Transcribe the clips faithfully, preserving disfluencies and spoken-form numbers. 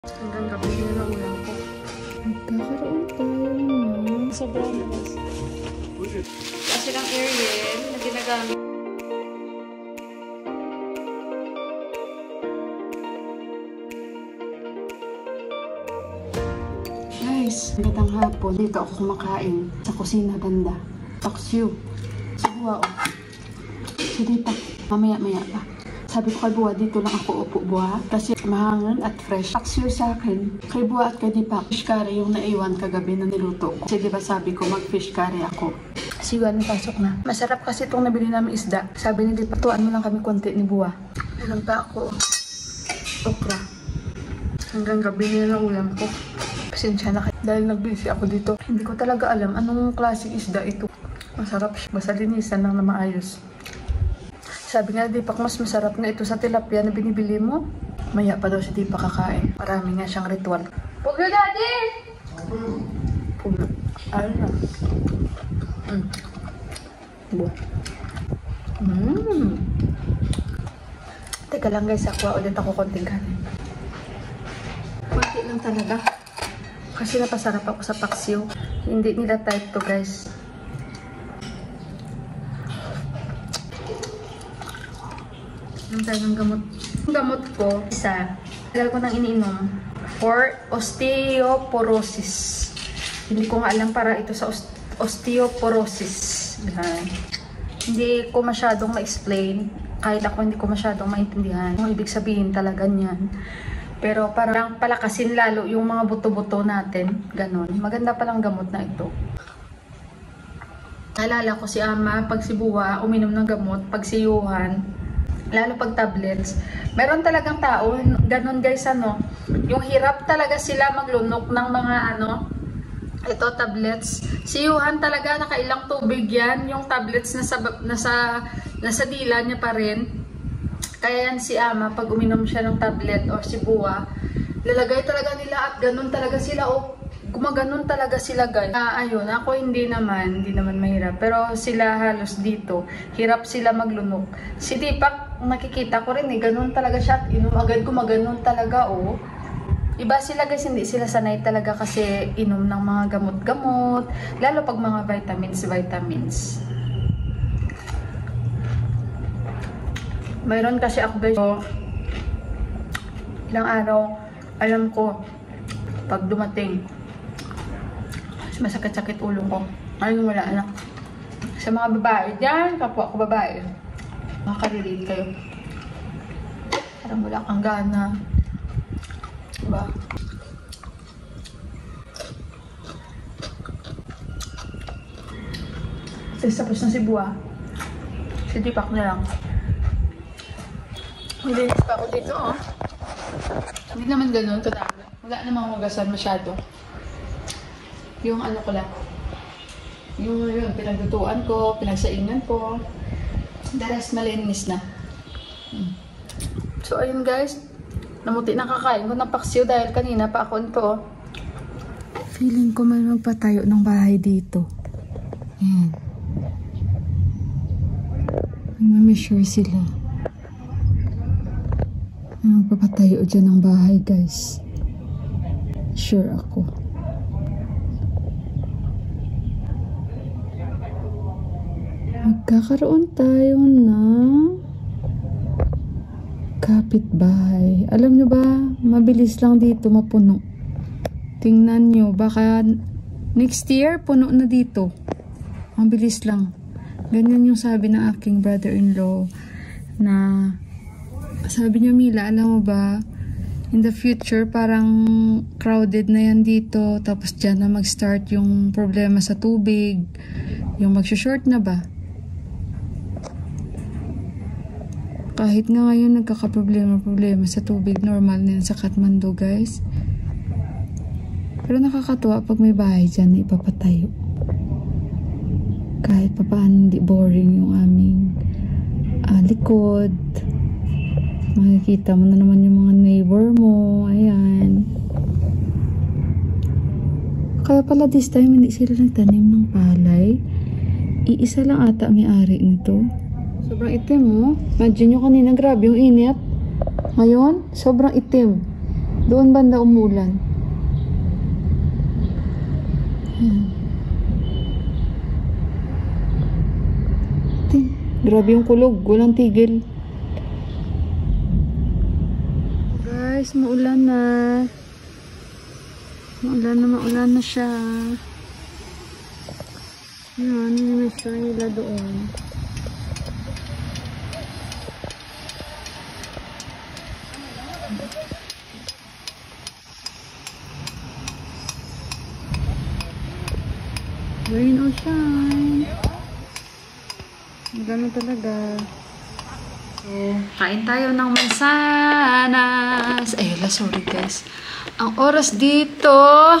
Hanggang gabi na lang ulam ko. Nagkakaroon tayo na. Sobrang naman. Kasi lang Ariel na ginagamit. Guys, magandang hapon. Dito ako kumakain sa kusina banda. Taksyo. Si Buwa, oh. Si Dita. Mamaya-maya pa. Sabi ko kay Buwa, dito lang ako upo, Buwa. Kasi mahangin at fresh. Taksyo sa akin. Kay Buwa at kay Dipa. Fish curry yung naiwan kagabi na niluto ko. Kasi diba sabi ko mag-fish curry ako. Si Buwa, pasok na. Masarap kasi itong nabili namin isda. Sabi ni Dipa, tuan mo lang kami konti ni Buwa. Ulam pa ako. Okra. Hanggang gabi na lang ulam ko. Pasensya na kayo. Dahil nag-busy ako dito. Hindi ko talaga alam anong klaseng isda ito. Masarap siya. Basta linisan lang na maayos. Sabi nga, Dipak, mas masarap na ito sa tilapia na binibili mo. Maya pa daw si Dipak kakain. Marami nga siyang ritual. Puglo, Daddy! Puglo. Ayun na. Mm. Buwa. Mmm. Teka lang guys, aqua ulit ako konting kanin. Konti lang talaga. Kasi napasarap ako sa paksiw. Hindi nila type to guys. Ang tayo ng gamot. Ang gamot ko, isa, tagal ko nang iniinom for osteoporosis. Hindi ko nga alam para ito sa osteoporosis. Yan. Hindi ko masyadong ma-explain. Kahit ako hindi ko masyadong maintindihan. Ang ibig sabihin talaga niyan. Pero parang palakasin lalo yung mga buto-buto natin. Ganon. Maganda palang gamot na ito. Naalala ko si Ama, pag si Buwa, uminom ng gamot, pag si Yuhan, lalo pag tablets. Meron talagang tao, ganon guys, ano, yung hirap talaga sila maglunok ng mga ano, ito tablets. Si Yuhan talaga nakailang tubig yan, yung tablets nasa, nasa, nasa dila niya pa rin. Kaya yan si Ama, pag uminom siya ng tablet o si Buwa, lalagay talaga nila at ganon talaga sila o gumaganon talaga sila guys. Uh, ayun, ako hindi naman, hindi naman mahirap. Pero sila halos dito, hirap sila maglunok. Si Dipak, nakikita ko rin eh, ganon talaga siya. Inom agad ko, maganon talaga oh. Iba sila guys, hindi sila sanay talaga kasi inom ng mga gamot-gamot. Lalo pag mga vitamins, vitamins. Mayroon kasi ako guys, so, ilang araw, alam ko, pag dumating, masakit-sakit ulo ko. Ayun, wala na. Sa mga babae dyan, kapwa ko babae, makakarelate kayo. Parang wala kang gana. Diba? Tapos tapos na si Buwa. Si Dipak na lang. Nilinis pa ako dito, oh. Hindi naman ganun, kadami. Wala namang magasan masyado. Yung ano ko lang. Yung yun, pinaglutuan ko, pinagsaingan ko. The rest malinis na. Hmm. So, ayun guys. Namuti na kakain ko ng paksiw dahil kanina pa ako nito, oh. Feeling ko may magpatayo ng bahay dito. Ayan. May sure sila. Magpapatayo dyan ng bahay guys. Sure ako. Magkakaroon tayo ng kapitbahay. Alam nyo ba, mabilis lang dito mapuno. Tingnan nyo, baka next year puno na dito. Mabilis lang. Ganyan yung sabi ng aking brother-in-law na sabi niya, Mila, alam mo ba, in the future, parang crowded na yan dito. Tapos dyan na mag-start yung problema sa tubig. Yung mag-short na ba? Kahit nga ngayon nagkakaproblema-problema sa tubig, normal na yan sa Kathmandu, guys. Pero nakakatuwa pag may bahay dyan na ipapatayo. Kahit pa paano hindi boring yung aming uh, likod. Makikita mo na naman yung mga neighbor mo. Ayan. Kaya pala this time hindi sila nagtanim ng palay. Iisa lang ata may-ari nito. Sobrang itim mo. Oh. Imagine nyo kanina, grabe yung init. Ngayon, sobrang itim. Doon banda umulan. Hmm. Ting, grabe yung kulog. Walang tigil. Guys, maulan na. Maulan na, maulan na siya. Yan, nimiss ko nila doon. Rain or shine. Magano talaga. So, kain tayo ng mansanas. Ay, wala, sorry guys. Ang oras dito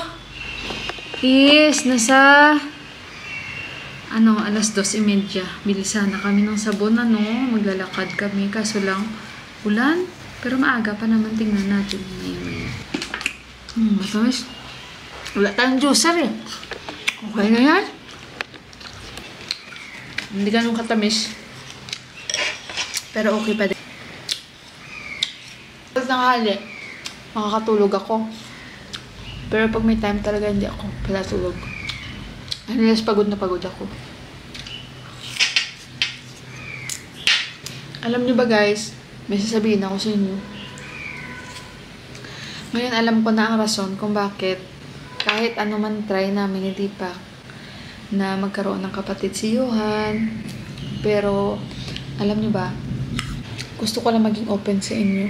is nasa ano, alas dos y media. Bilisan na kami ng sabon, ano. Maglalakad kami. Kaso lang, ulan. Pero maaga pa naman. Tingnan natin. Maya, maya. Hmm, matamis. Wala tayong juicer eh. Okay na yan. Hindi ganun katamis. Pero okay pa din. Pag nanghali, makakatulog ako. Pero pag may time talaga, hindi ako palatulog. Unless pagod na pagod ako. Alam nyo ba guys, may sasabihin ako sa inyo. Ngayon alam ko na ang rason kung bakit kahit ano man try namin ni Deepak na magkaroon ng kapatid si Johan. Pero alam nyo ba, gusto ko lang maging open sa inyo.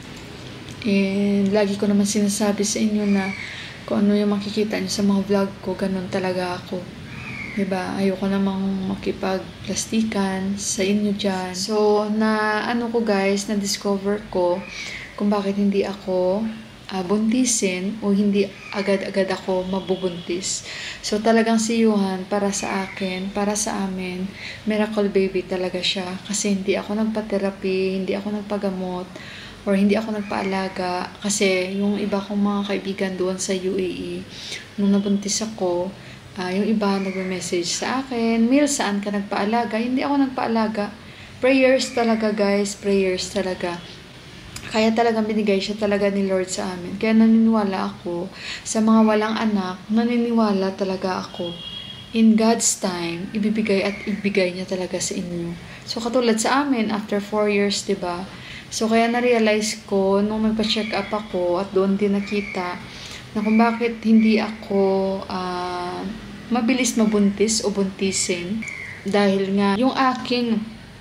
And lagi ko naman sinasabi sa inyo na kung ano yung makikita nyo sa mga vlog ko, ganun talaga ako. Diba? Ayoko namang makipagplastikan sa inyo dyan. So, na ano ko guys, na-discover ko kung bakit hindi ako uh, buntisin o hindi agad-agad ako mabubuntis. So, talagang si Johan, para sa akin, para sa amin, miracle baby talaga siya. Kasi hindi ako nagpa-therapy, hindi ako nagpagamot, or hindi ako nagpaalaga. Kasi yung iba kong mga kaibigan doon sa U A E, nung nabuntis ako, uh, yung iba nagme-message sa akin, Mil, saan ka nagpaalaga? Hindi ako nagpaalaga. Prayers talaga guys, prayers talaga. Kaya talagang binigay siya talaga ni Lord sa amin. Kaya naniniwala ako sa mga walang anak, naniniwala talaga ako. In God's time, ibibigay at ibigay niya talaga sa inyo. So katulad sa amin, after four years, diba? So, kaya na-realize ko, nung magpa-check up ako, at doon din nakita, na kung bakit hindi ako uh, mabilis mabuntis o buntisin. Dahil nga, yung aking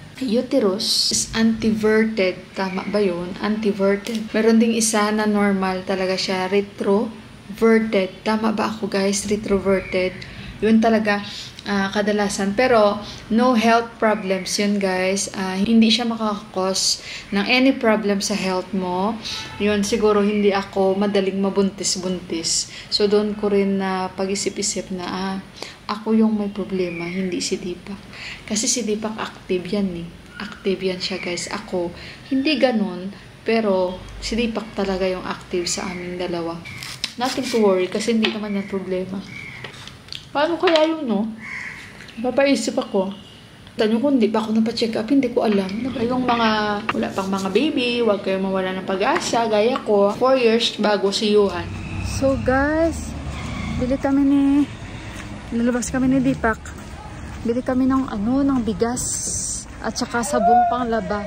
uterus is antiverted. Tama ba yun? Antiverted. Meron ding isa na normal talaga siya, retroverted. Tama ba ako guys? Retroverted. Yun talaga uh, kadalasan. Pero, no health problems yun guys. Uh, hindi siya makakakos ng any problem sa health mo. Yun, siguro hindi ako madaling mabuntis-buntis. So, doon ko rin na uh, pag-isip-isip na ah, ako yung may problema, hindi si Deepak. Kasi si Deepak active yan eh. Active yan siya guys. Ako, hindi ganun. Pero, si Deepak talaga yung active sa aming dalawa. Nothing to worry kasi hindi naman yan problema. Paano kaya yun, no? Papaisip ako. Tanyo ko, hindi pa ako napacheck up, hindi ko alam. Yung mga, wala pang mga baby, huwag kayong mawala ng pag-asa, gaya ko, four years bago si Johan. So guys, bili kami ni, lalabas kami ni Deepak. Bili kami ng ano, ng bigas, at saka sabong panglaba.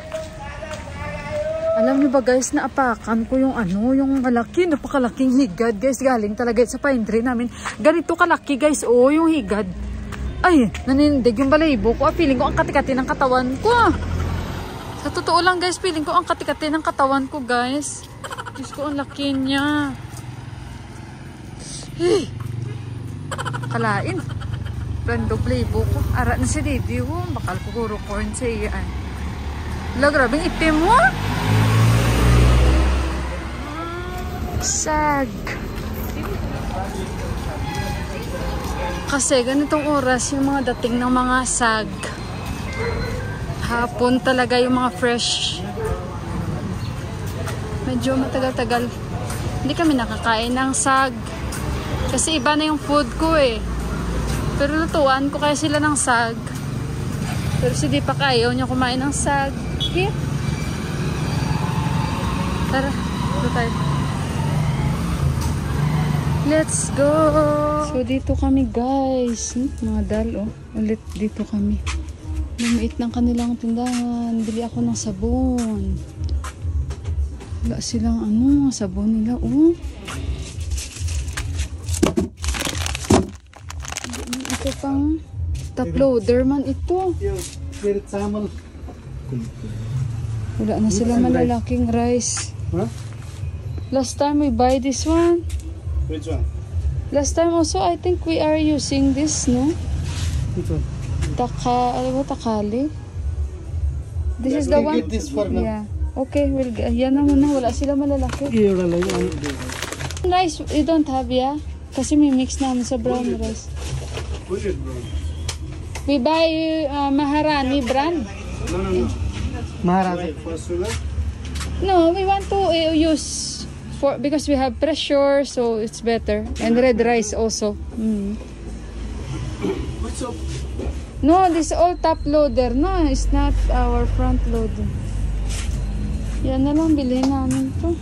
Alam niyo ba guys, naapakan ko yung ano, yung malaki, napakalaking higad guys, galing talaga sa pantry namin. Ganito kalaki guys, oh, yung higad. Ay, nanindig yung balahibo ko. Ah, feeling ko ang katikati ng katawan ko. Sa totoo lang guys, feeling ko ang katikati ng katawan ko guys. Diyos ko, ang laki niya. Hey! Kalain. Rando balahibo ko. Ara na si Didi, oh. Bakal ko guro corn sa iyan. Wala, grabing itim mo. Sag. Kasi ganitong oras yung mga dating ng mga sag. Hapon talaga yung mga fresh. Medyo matagal-tagal. Hindi kami nakakain ng sag. Kasi iba na yung food ko eh. Pero lutuan ko kaya sila ng sag. Pero si Deepak ayaw niya kumain ng sag. Here. Tara, ito tayo. Let's go! So, dito kami guys. Hmm, mga dal, oh. Ulit dito kami. Lumiit ng kanilang tindahan. Bili ako ng sabon. Wala silang ano, sabon nila, oh. Ito pang top loader man ito. Wala na sila malalaking rice. Huh? Last time we buy this one. Which one? Last time also I think we are using this, no? Which one? Taka, ano ba, takali? This Yeah, is the we'll one. get this for now. Yeah. Okay, we'll get. Yan na muna, wala sila malalaki. Yeah, wala lang. Rice, you don't have, yeah? Kasi may mix namin sa brown rice. We buy uh, Maharani brand. No, no, no. Maharaja. For sugar? No, we want to uh, use for because we have pressure, so it's better. And red rice also. Mm. What's up? No, this all top loader. No, it's not our front loader. Yan na lang, bilhin namin to.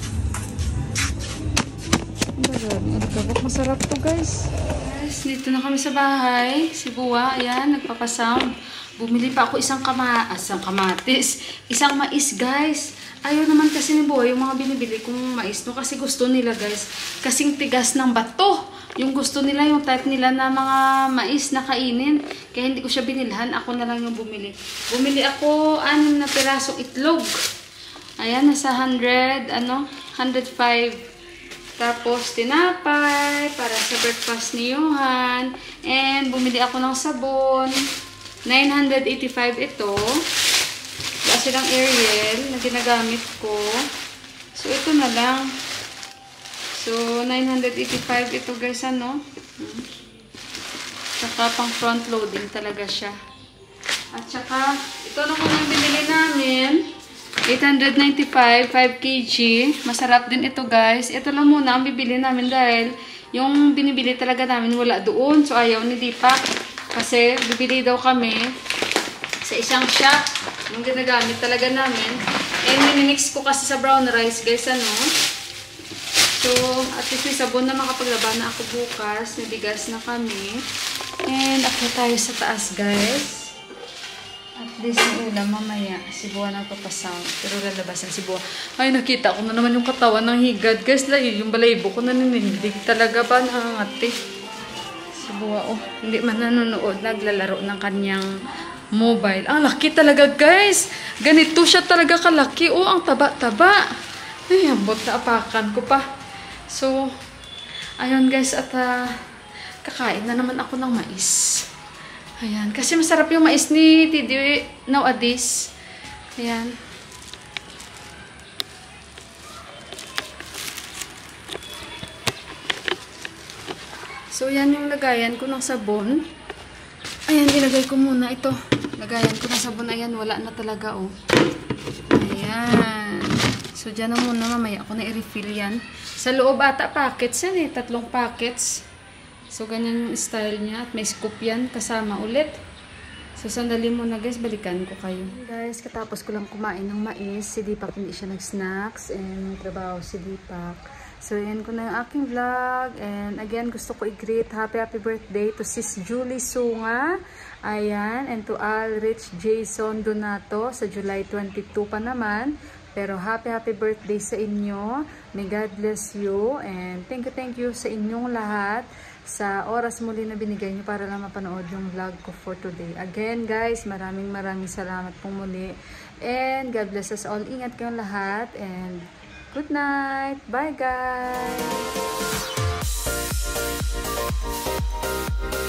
Masarap to guys. Guys, dito na kami sa bahay. Si Buwa, ayan, nagpapasound. Bumili pa ako isang kama, isang kamatis, isang mais guys. Ayaw naman kasi ni Buwa yung mga binibili kong mais. No, kasi gusto nila guys, kasing tigas ng bato. Yung gusto nila, yung type nila na mga mais na kainin. Kaya hindi ko siya binilhan. Ako na lang yung bumili. Bumili ako anim na pirasong itlog. Ayan, nasa one hundred, ano, one hundred five. Tapos, tinapay para sa breakfast ni Johan. And, bumili ako ng sabon. nine hundred eighty-five ito. Wala silang Ariel na ginagamit ko. So, ito na lang. So, nine hundred eighty-five ito guys, ano? Hmm. Saka pang front loading talaga siya. At saka, ito na kung yung binili namin. eight hundred ninety-five, five kilograms. Masarap din ito guys. Ito lang muna ang bibili namin dahil yung binibili talaga namin wala doon. So, ayaw ni Deepak. Kasi, bibili daw kami sa isang shop. Yung ginagamit talaga namin. And, minimix ko kasi sa brown rice guys, ano? So, at least may sabon na makapaglaba na ako bukas. Nabigas na kami. And, ako tayo sa taas, guys. At least yung ulam mamaya. Si Buwa nagpapasound. Pero lalabasan si Buwa. Ay, nakita ko na naman yung katawan ng higad. Guys, yung balaybo ko naninindig. Talaga ba? Nakangati. Si Buwa, oh. Hindi man nanonood. Naglalaro ng kanyang mobile. Ang laki talaga, guys. Ganito siya talaga kalaki. Oh, ang taba-taba. Ay, ambot na apakan ko pa. So, ayun guys, at uh, kakain na naman ako ng mais. Ayan, kasi masarap yung mais ni Didi nowadays. Ayan. So, yan yung lagayan ko ng sabon. Ayan, ilagay ko muna ito. Lagayan ko ng sabon. Ayan, wala na talaga, oh. Ayan. So, dyan na muna. Mamaya ako na i-refill yan. Sa loob ata packets yan eh. Tatlong packets. So, ganyan yung style niya. At may scoop yan. Kasama ulit. So, sandali muna guys. Balikan ko kayo. Guys, katapos ko lang kumain ng mais. Si Deepak hindi siya nag-snacks. And may trabaho si Deepak. So, yan ko na yung aking vlog. And again, gusto ko i-greet happy happy birthday to Sis Julie Sunga. Ayan. And to Alrich Jason Donato sa July twenty-two pa naman. Pero happy happy birthday sa inyo. May God bless you. And thank you thank you sa inyong lahat. Sa oras muli na binigay nyo para lang mapanood yung vlog ko for today. Again guys, maraming maraming salamat pong muli. And God bless us all. Ingat kayong lahat. And good night. Bye guys.